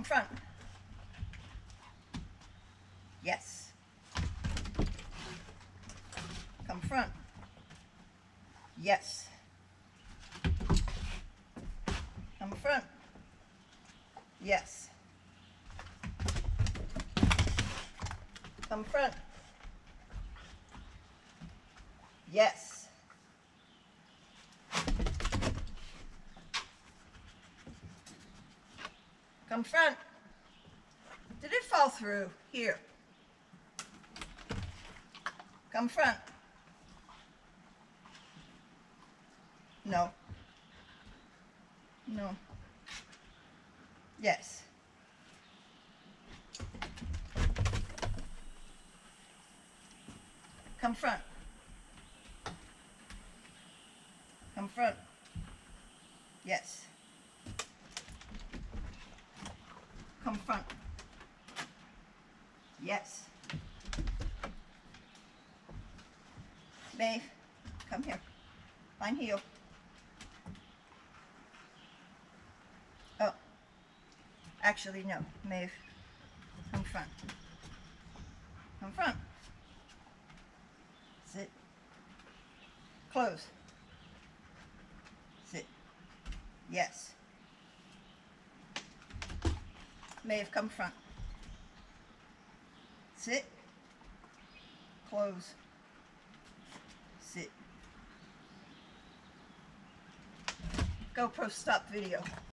Come front. Yes. Come front. Yes. Come front. Yes. Come front. Yes. Come front. Did it fall through? Here. Come front. No. No. Yes. Come front. Come front. Yes. Come front. Yes. Maeve, come here. Fine heel. Oh. Actually, no. Maeve, come front. Come front. Sit. Close. Sit. Yes. Maeve, come front. Sit. Close. Sit. GoPro stop video.